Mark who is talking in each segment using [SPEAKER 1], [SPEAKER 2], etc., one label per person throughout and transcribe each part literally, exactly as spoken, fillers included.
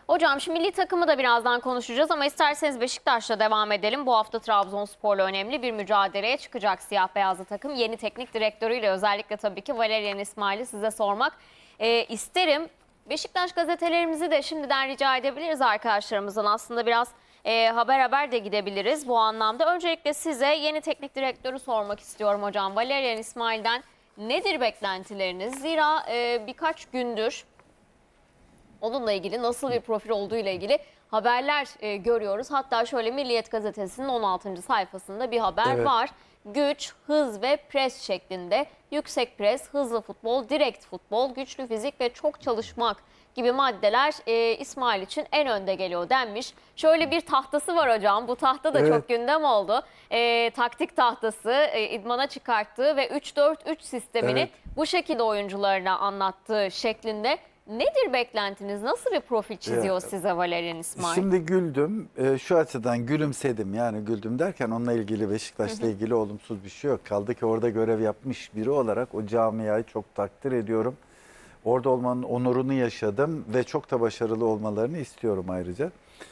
[SPEAKER 1] Hocam şimdi milli takımı da birazdan konuşacağız ama isterseniz Beşiktaş'la devam edelim. Bu hafta Trabzonspor'la önemli bir mücadeleye çıkacak siyah beyazlı takım. Yeni teknik direktörüyle özellikle tabii ki Valerian İsmail'i size sormak e, isterim. Beşiktaş gazetelerimizi de şimdiden rica edebiliriz arkadaşlarımızdan. Aslında biraz e, haber haber de gidebiliriz bu anlamda. Öncelikle size yeni teknik direktörü sormak istiyorum hocam. Valerian İsmail'den nedir beklentileriniz? Zira e, birkaç gündür onunla ilgili nasıl bir profil olduğu ile ilgili haberler e, görüyoruz. Hatta şöyle Milliyet Gazetesi'nin on altıncı sayfasında bir haber
[SPEAKER 2] Evet.
[SPEAKER 1] var. Güç, hız ve pres şeklinde yüksek pres, hızlı futbol, direkt futbol, güçlü fizik ve çok çalışmak gibi maddeler e, İsmail için en önde geliyor denmiş. Şöyle bir tahtası var hocam. Bu tahta da
[SPEAKER 2] Evet.
[SPEAKER 1] çok gündem oldu. E, taktik tahtası e, idmana çıkarttığı ve üç dört üç sistemini
[SPEAKER 2] Evet.
[SPEAKER 1] bu şekilde oyuncularına anlattığı şeklinde. Nedir beklentiniz? Nasıl bir profil çiziyor
[SPEAKER 2] Ya,
[SPEAKER 1] size Valerian İsmail?
[SPEAKER 2] Şimdi güldüm. E, şu açıdan gülümsedim. Yani güldüm derken onunla ilgili Beşiktaş'la ilgili olumsuz bir şey yok. Kaldı ki orada görev yapmış biri olarak o camiayı çok takdir ediyorum. Orada olmanın onurunu yaşadım ve çok da başarılı olmalarını istiyorum ayrıca.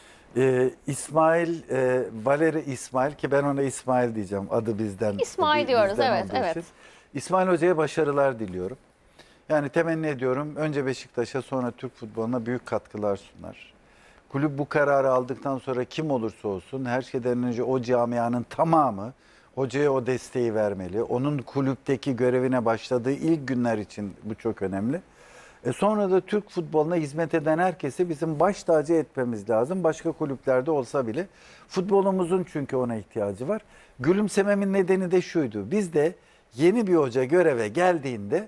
[SPEAKER 2] E, İsmail, e, Valeri İsmail ki ben ona İsmail diyeceğim. Adı bizden.
[SPEAKER 1] İsmail
[SPEAKER 2] bi-
[SPEAKER 1] diyoruz,
[SPEAKER 2] bizden
[SPEAKER 1] evet,
[SPEAKER 2] olduğu
[SPEAKER 1] evet.
[SPEAKER 2] için. İsmail Hoca'ya başarılar diliyorum. Yani temenni ediyorum önce Beşiktaş'a sonra Türk futboluna büyük katkılar sunar. Kulüp bu kararı aldıktan sonra kim olursa olsun her şeyden önce o camianın tamamı hocaya o desteği vermeli. Onun kulüpteki görevine başladığı ilk günler için bu çok önemli. E sonra da Türk futboluna hizmet eden herkesi bizim baş tacı etmemiz lazım. Başka kulüplerde olsa bile futbolumuzun çünkü ona ihtiyacı var. Gülümsememin nedeni de şuydu. Biz de yeni bir hoca göreve geldiğinde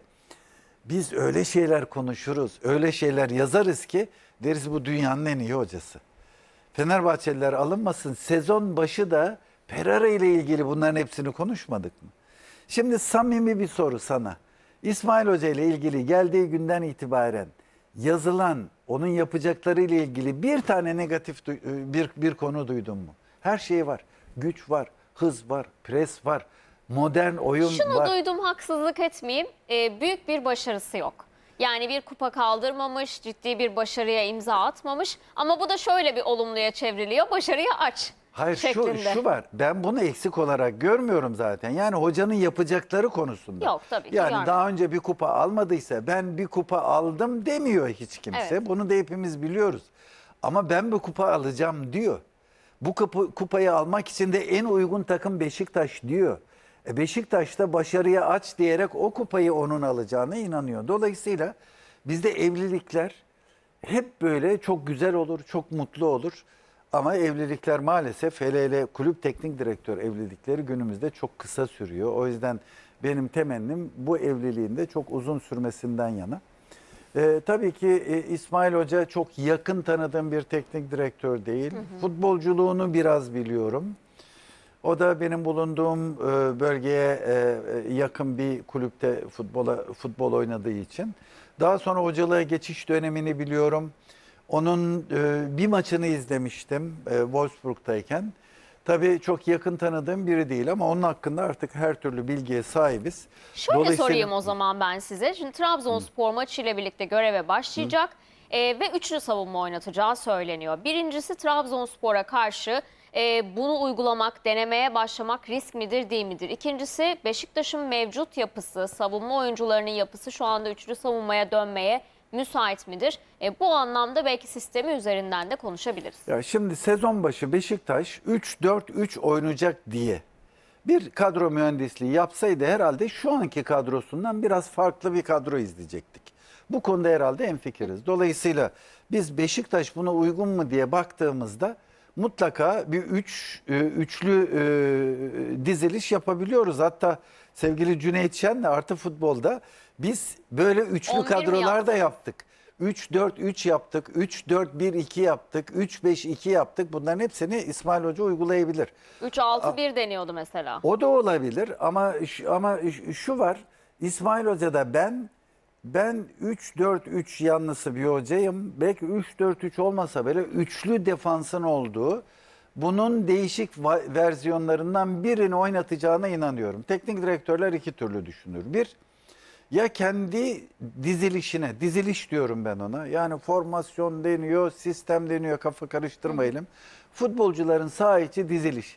[SPEAKER 2] biz öyle şeyler konuşuruz, öyle şeyler yazarız ki deriz bu dünyanın en iyi hocası. Fenerbahçeliler alınmasın. Sezon başı da Pereira ile ilgili bunların hepsini konuşmadık mı? Şimdi samimi bir soru sana. İsmail Hoca ile ilgili geldiği günden itibaren yazılan, onun yapacakları ile ilgili bir tane negatif bir, bir konu duydun mu? Her şey var. Güç var, hız var, pres var, modern oyun
[SPEAKER 1] Şunu
[SPEAKER 2] var.
[SPEAKER 1] duydum, haksızlık etmeyeyim. Ee, büyük bir başarısı yok. Yani bir kupa kaldırmamış, ciddi bir başarıya imza atmamış. Ama bu da şöyle bir olumluya çevriliyor. Başarıyı aç
[SPEAKER 2] Hayır şu,
[SPEAKER 1] şeklinde.
[SPEAKER 2] şu var. Ben bunu eksik olarak görmüyorum zaten. Yani hocanın yapacakları konusunda.
[SPEAKER 1] Yok, tabii ki
[SPEAKER 2] Yani
[SPEAKER 1] görmüyorum.
[SPEAKER 2] daha önce bir kupa almadıysa ben bir kupa aldım demiyor hiç kimse.
[SPEAKER 1] Evet.
[SPEAKER 2] Bunu da hepimiz biliyoruz. Ama ben bir kupa alacağım diyor. Bu kupa, kupayı almak için de en uygun takım Beşiktaş diyor. E Beşiktaş da başarıya aç diyerek o kupayı onun alacağına inanıyor. Dolayısıyla bizde evlilikler hep böyle çok güzel olur, çok mutlu olur. Ama evlilikler maalesef hele hele kulüp teknik direktör evlilikleri günümüzde çok kısa sürüyor. O yüzden benim temennim bu evliliğin de çok uzun sürmesinden yana. Ee, tabii ki e, İsmail Hoca çok yakın tanıdığım bir teknik direktör değil. Hı hı. Futbolculuğunu biraz biliyorum. O da benim bulunduğum e, bölgeye e, yakın bir kulüpte futbola futbol oynadığı için. Daha sonra hocalığa geçiş dönemini biliyorum. Onun e, bir maçını izlemiştim e, Wolfsburg'tayken. Tabii çok yakın tanıdığım biri değil ama onun hakkında artık her türlü bilgiye sahibiz.
[SPEAKER 1] Şöyle
[SPEAKER 2] Dolayısıyla-
[SPEAKER 1] sorayım o zaman ben size. Şimdi Trabzonspor maçıyla birlikte göreve başlayacak e, ve üçlü savunma oynatacağı söyleniyor. Birincisi Trabzonspor'a karşı e, bunu uygulamak, denemeye başlamak risk midir değil midir? İkincisi Beşiktaş'ın mevcut yapısı, savunma oyuncularının yapısı şu anda üçlü savunmaya dönmeye müsait midir? E, bu anlamda belki sistemi üzerinden de konuşabiliriz.
[SPEAKER 2] Ya şimdi sezon başı Beşiktaş üç dört üç oynayacak diye bir kadro mühendisliği yapsaydı herhalde şu anki kadrosundan biraz farklı bir kadro izleyecektik. Bu konuda herhalde hemfikiriz. Dolayısıyla biz Beşiktaş buna uygun mu diye baktığımızda mutlaka bir üç, e, üçlü e, diziliş yapabiliyoruz. Hatta sevgili Cüneyt Şen'le Artı Futbol'da biz böyle üçlü
[SPEAKER 1] on bir mi
[SPEAKER 2] kadrolar da
[SPEAKER 1] yaptın?
[SPEAKER 2] yaptık. üç dört üç yaptık, üç dört bir iki yaptık, üç beş iki yaptık. Bunların hepsini İsmail Hoca uygulayabilir.
[SPEAKER 1] üç altı bir deniyordu mesela.
[SPEAKER 2] O da olabilir ama şu- ama şu var. İsmail Hoca'da ben ben üç dört üç yanlısı bir hocayım. Belki üç dört üç olmasa böyle üçlü defansın olduğu, bunun değişik va- versiyonlarından birini oynatacağına inanıyorum. Teknik direktörler iki türlü düşünür. Bir, ya kendi dizilişine, diziliş diyorum ben ona. Yani formasyon deniyor, sistem deniyor, kafa karıştırmayalım. Futbolcuların saha içi dizilişi.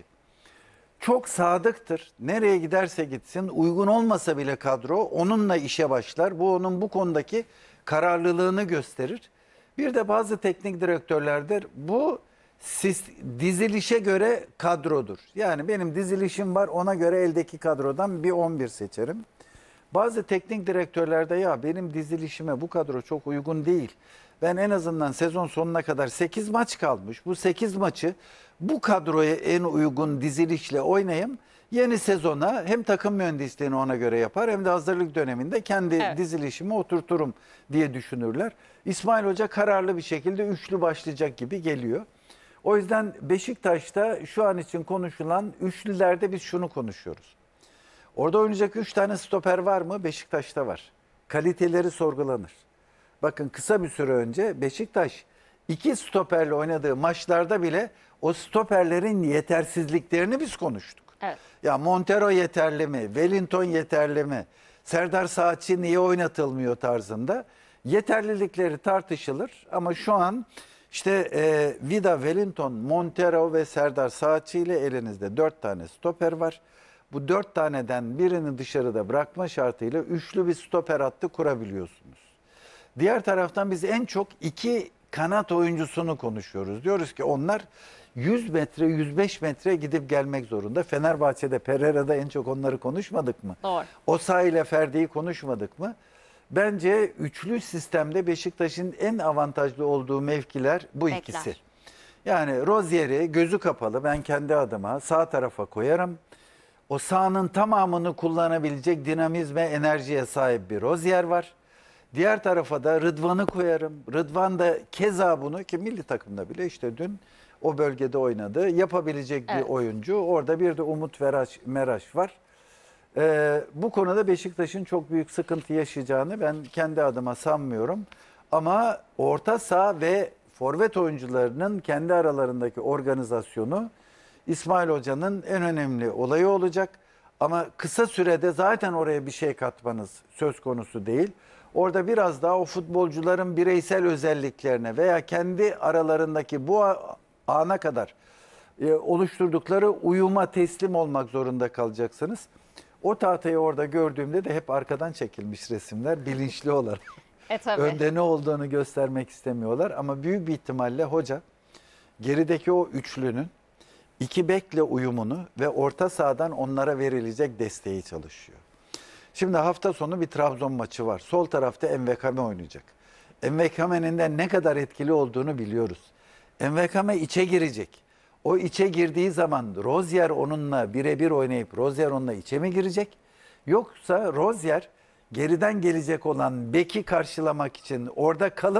[SPEAKER 2] Çok sadıktır. Nereye giderse gitsin, uygun olmasa bile kadro onunla işe başlar. Bu onun bu konudaki kararlılığını gösterir. Bir de bazı teknik direktörlerdir. Bu siz, dizilişe göre kadrodur. Yani benim dizilişim var, ona göre eldeki kadrodan bir on bir seçerim. Bazı teknik direktörlerde ya benim dizilişime bu kadro çok uygun değil. Ben en azından sezon sonuna kadar sekiz maç kalmış. Bu sekiz maçı bu kadroya en uygun dizilişle oynayayım. Yeni sezona hem takım mühendisliğini ona göre yapar hem de hazırlık döneminde kendi
[SPEAKER 1] Evet.
[SPEAKER 2] dizilişimi oturturum diye düşünürler. İsmail Hoca kararlı bir şekilde üçlü başlayacak gibi geliyor. O yüzden Beşiktaş'ta şu an için konuşulan üçlülerde biz şunu konuşuyoruz. Orada oynayacak üç tane stoper var mı? Beşiktaş'ta var. Kaliteleri sorgulanır. Bakın kısa bir süre önce Beşiktaş iki stoperle oynadığı maçlarda bile o stoperlerin yetersizliklerini biz konuştuk.
[SPEAKER 1] Evet.
[SPEAKER 2] Ya Montero yeterli mi? Wellington yeterli mi? Serdar Saatçi niye oynatılmıyor tarzında yeterlilikleri tartışılır. Ama şu an işte e, Vida, Wellington, Montero ve Serdar Saatçi ile elinizde dört tane stoper var. Bu dört taneden birini dışarıda bırakma şartıyla üçlü bir stoper hattı kurabiliyorsunuz. Diğer taraftan biz en çok iki kanat oyuncusunu konuşuyoruz. Diyoruz ki onlar yüz metre, yüz beş metre gidip gelmek zorunda. Fenerbahçe'de, Pereira'da en çok onları konuşmadık mı?
[SPEAKER 1] Doğru.
[SPEAKER 2] Osayi ile Ferdi'yi konuşmadık mı? Bence üçlü sistemde Beşiktaş'ın en avantajlı olduğu mevkiler bu
[SPEAKER 1] Bekler.
[SPEAKER 2] ikisi. Yani Rozier'i gözü kapalı ben kendi adıma sağ tarafa koyarım. O sahanın tamamını kullanabilecek dinamizme, enerjiye sahip bir Rozier var. Diğer tarafa da Rıdvan'ı koyarım. Rıdvan da keza bunu ki milli takımda bile işte dün o bölgede oynadı. Yapabilecek
[SPEAKER 1] Evet.
[SPEAKER 2] bir oyuncu. Orada bir de Umut Veraş, Meraş var. Ee, bu konuda Beşiktaş'ın çok büyük sıkıntı yaşayacağını ben kendi adıma sanmıyorum. Ama orta saha ve forvet oyuncularının kendi aralarındaki organizasyonu İsmail Hoca'nın en önemli olayı olacak. Ama kısa sürede zaten oraya bir şey katmanız söz konusu değil. Orada biraz daha o futbolcuların bireysel özelliklerine veya kendi aralarındaki bu ana kadar e, oluşturdukları uyuma teslim olmak zorunda kalacaksınız. O tahtayı orada gördüğümde de hep arkadan çekilmiş resimler bilinçli olarak.
[SPEAKER 1] E tabii.
[SPEAKER 2] Önde ne olduğunu göstermek istemiyorlar ama büyük bir ihtimalle hoca gerideki o üçlünün iki bekle uyumunu ve orta sahadan onlara verilecek desteği çalışıyor. Şimdi hafta sonu bir Trabzon maçı var. Sol tarafta Envekame oynayacak. Envekame'nin de ne kadar etkili olduğunu biliyoruz. Envekame içe girecek. O içe girdiği zaman Rozier onunla birebir oynayıp Rozier onunla içe mi girecek? Yoksa Rozier geriden gelecek olan beki karşılamak için orada kalıp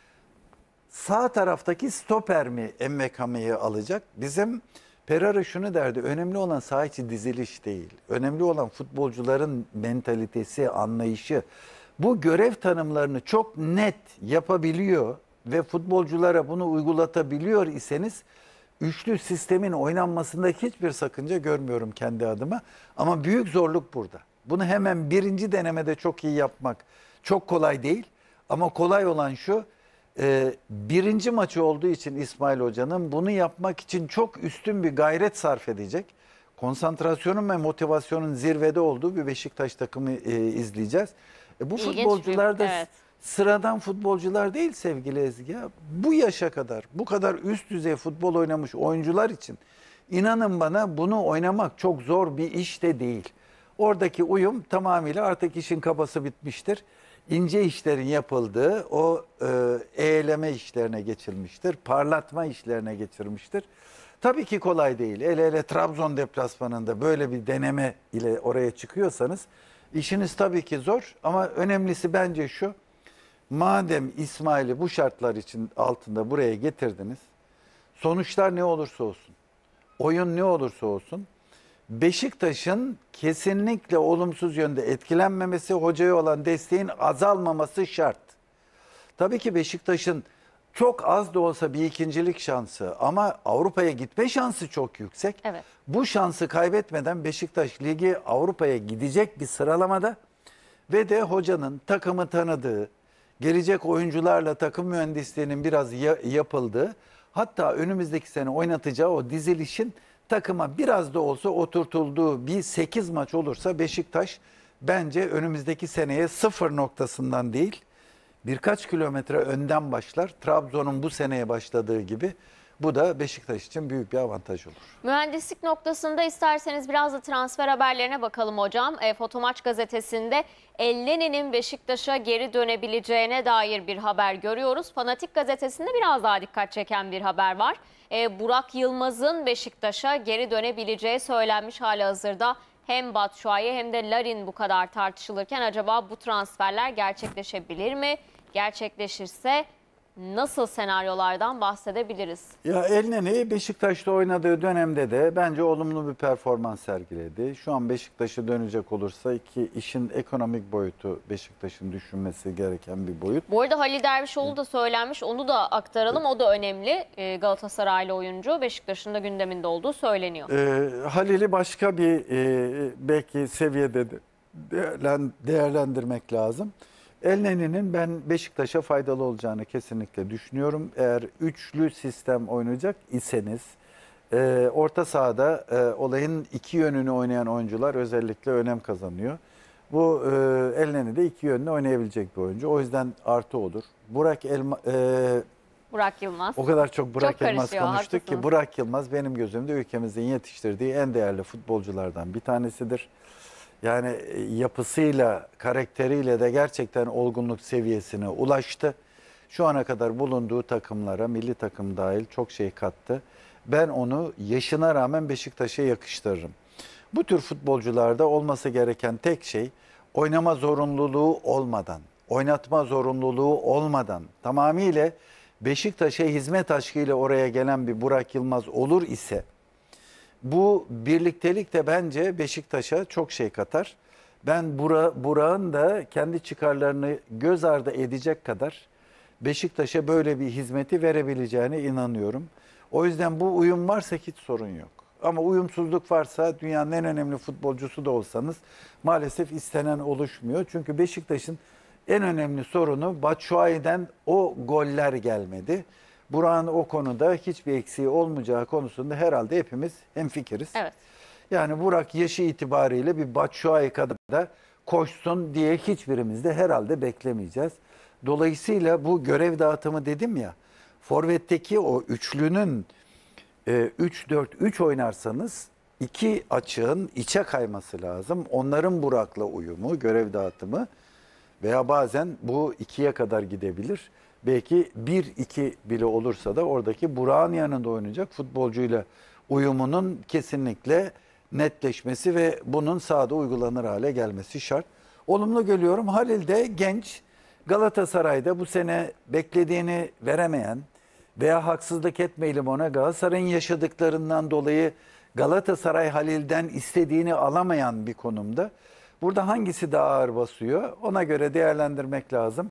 [SPEAKER 2] sağ taraftaki stoper mi Envekame'yi alacak? Bizim Pereira şunu derdi, önemli olan saha içi diziliş değil. Önemli olan futbolcuların mentalitesi, anlayışı. Bu görev tanımlarını çok net yapabiliyor ve futbolculara bunu uygulatabiliyor iseniz üçlü sistemin oynanmasında hiçbir sakınca görmüyorum kendi adıma. Ama büyük zorluk burada. Bunu hemen birinci denemede çok iyi yapmak çok kolay değil. Ama kolay olan şu, e, birinci maçı olduğu için İsmail Hoca'nın bunu yapmak için çok üstün bir gayret sarf edecek. Konsantrasyonun ve motivasyonun zirvede olduğu bir Beşiktaş takımı e, izleyeceğiz. E, bu
[SPEAKER 1] İlginç
[SPEAKER 2] futbolcular
[SPEAKER 1] bir-
[SPEAKER 2] da
[SPEAKER 1] evet.
[SPEAKER 2] sıradan futbolcular değil sevgili Ezgi. Ya. Bu yaşa kadar bu kadar üst düzey futbol oynamış oyuncular için inanın bana bunu oynamak çok zor bir iş de değil. Oradaki uyum tamamıyla artık işin kabası bitmiştir. İnce işlerin yapıldığı o e, eğleme işlerine geçilmiştir. Parlatma işlerine geçirmiştir. Tabii ki kolay değil. Ele ele Trabzon deplasmanında böyle bir deneme ile oraya çıkıyorsanız işiniz tabii ki zor. Ama önemlisi bence şu. Madem İsmail'i bu şartlar için altında buraya getirdiniz, sonuçlar ne olursa olsun, oyun ne olursa olsun, Beşiktaş'ın kesinlikle olumsuz yönde etkilenmemesi, hocaya olan desteğin azalmaması şart. Tabii ki Beşiktaş'ın çok az da olsa bir ikincilik şansı ama Avrupa'ya gitme şansı çok yüksek.
[SPEAKER 1] Evet.
[SPEAKER 2] Bu şansı kaybetmeden Beşiktaş Ligi Avrupa'ya gidecek bir sıralamada Ve de hocanın takımı tanıdığı, gelecek oyuncularla takım mühendisliğinin biraz ya- yapıldığı, hatta önümüzdeki sene oynatacağı o dizilişin takıma biraz da olsa oturtulduğu bir sekiz maç olursa Beşiktaş bence önümüzdeki seneye sıfır noktasından değil, birkaç kilometre önden başlar. Trabzon'un bu seneye başladığı gibi bu da Beşiktaş için büyük bir avantaj olur.
[SPEAKER 1] Mühendislik noktasında isterseniz biraz da transfer haberlerine bakalım hocam. E, Fotomaç gazetesinde Elneni'nin Beşiktaş'a geri dönebileceğine dair bir haber görüyoruz. Fanatik gazetesinde biraz daha dikkat çeken bir haber var. E, Burak Yılmaz'ın Beşiktaş'a geri dönebileceği söylenmiş halihazırda. Hem Batshuayi hem de Larin bu kadar tartışılırken acaba bu transferler gerçekleşebilir mi? Gerçekleşirse nasıl senaryolardan bahsedebiliriz?
[SPEAKER 2] Ya Elneni Beşiktaş'ta oynadığı dönemde de bence olumlu bir performans sergiledi. Şu an Beşiktaş'a dönecek olursa ki işin ekonomik boyutu Beşiktaş'ın düşünmesi gereken bir boyut.
[SPEAKER 1] Bu arada Halil Dervişoğlu da söylenmiş. Onu da aktaralım. O da önemli. Ee, Galatasaraylı oyuncu. Beşiktaş'ın da gündeminde olduğu söyleniyor.
[SPEAKER 2] Ee, Halil'i başka bir e, belki seviyede de değerlen- değerlendirmek lazım. Elneni'nin ben Beşiktaş'a faydalı olacağını kesinlikle düşünüyorum. Eğer üçlü sistem oynayacak iseniz e, orta sahada e, olayın iki yönünü oynayan oyuncular özellikle önem kazanıyor. Bu e, Elneni de iki yönlü oynayabilecek bir oyuncu. O yüzden artı olur. Burak Elma, e,
[SPEAKER 1] Burak Yılmaz.
[SPEAKER 2] o kadar çok Burak
[SPEAKER 1] Çok
[SPEAKER 2] Yılmaz
[SPEAKER 1] karışıyor,
[SPEAKER 2] konuştuk ki
[SPEAKER 1] haklısınız.
[SPEAKER 2] Burak Yılmaz benim gözümde ülkemizin yetiştirdiği en değerli futbolculardan bir tanesidir. Yani e, yapısıyla, karakteriyle de gerçekten olgunluk seviyesine ulaştı. Şu ana kadar bulunduğu takımlara, milli takım dahil çok şey kattı. Ben onu yaşına rağmen Beşiktaş'a yakıştırırım. Bu tür futbolcularda olması gereken tek şey oynama zorunluluğu olmadan, oynatma zorunluluğu olmadan tamamıyla Beşiktaş'a hizmet aşkıyla oraya gelen bir Burak Yılmaz olur ise bu birliktelik de bence Beşiktaş'a çok şey katar. Ben Bura, Burak'ın da kendi çıkarlarını göz ardı edecek kadar Beşiktaş'a böyle bir hizmeti verebileceğine inanıyorum. O yüzden bu uyum varsa hiç sorun yok. Ama uyumsuzluk varsa dünyanın en önemli futbolcusu da olsanız maalesef istenen oluşmuyor. Çünkü Beşiktaş'ın en önemli sorunu Batshuayi'den o goller gelmedi. Burak'ın o konuda hiçbir eksiği olmayacağı konusunda herhalde hepimiz hemfikiriz.
[SPEAKER 1] Evet.
[SPEAKER 2] Yani Burak yaşı itibariyle bir Batshuayi kadar da koşsun diye hiçbirimiz de herhalde beklemeyeceğiz. Dolayısıyla bu görev dağıtımı dedim ya, forvetteki o üçlünün üç dört üç oynarsanız iki açığın içe kayması lazım. Onların Burak'la uyumu, görev dağıtımı veya bazen bu ikiye kadar gidebilir. Belki bir iki bile olursa da oradaki Burak'ın yanında oynayacak futbolcuyla uyumunun kesinlikle netleşmesi ve bunun sahada uygulanır hale gelmesi şart. Olumlu görüyorum. Halil de genç, Galatasaray'da bu sene beklediğini veremeyen veya haksızlık etmeyelim ona, Galatasaray'ın yaşadıklarından dolayı Galatasaray Halil'den istediğini alamayan bir konumda. Burada hangisi daha ağır basıyor ona göre değerlendirmek lazım.